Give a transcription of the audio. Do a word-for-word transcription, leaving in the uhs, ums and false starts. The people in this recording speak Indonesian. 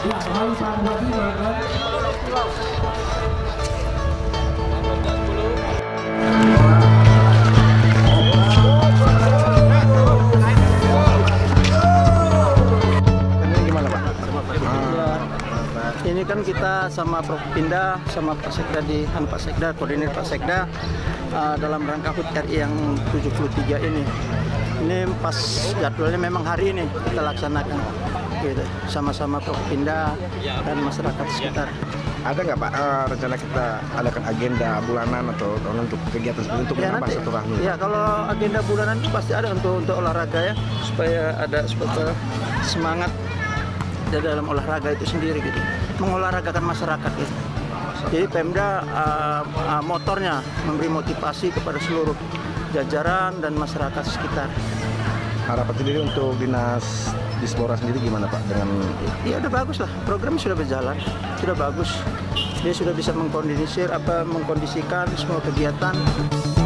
Ya, kembali Pak Bupati, silakan. Ini kan kita sama Propinda, sama Pak Sekda di Han Pak Sekda, koordinir Pak Sekda uh, dalam rangka H U T R I yang tujuh puluh tiga ini. Ini pas jadwalnya memang hari ini kita laksanakan, gitu. Sama-sama Propinda dan masyarakat sekitar. Ada nggak Pak uh, rencana kita adakan agenda bulanan atau untuk kegiatan seperti untuk Ya, menambah silaturahmi? ya, kalau agenda bulanan itu pasti ada untuk untuk olahraga ya, supaya ada supaya semangat di dalam olahraga itu sendiri gitu, mengolahragakan masyarakat gitu. Jadi Pemda uh, uh, motornya memberi motivasi kepada seluruh jajaran dan masyarakat sekitar. Harapan sendiri untuk dinas Dispora sendiri gimana Pak dengan? Ya udah bagus lah, program sudah berjalan, sudah bagus. Dia sudah bisa mengkondisir apa mengkondisikan semua kegiatan.